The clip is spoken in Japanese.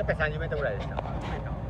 やっぱり30メートルぐらいでした。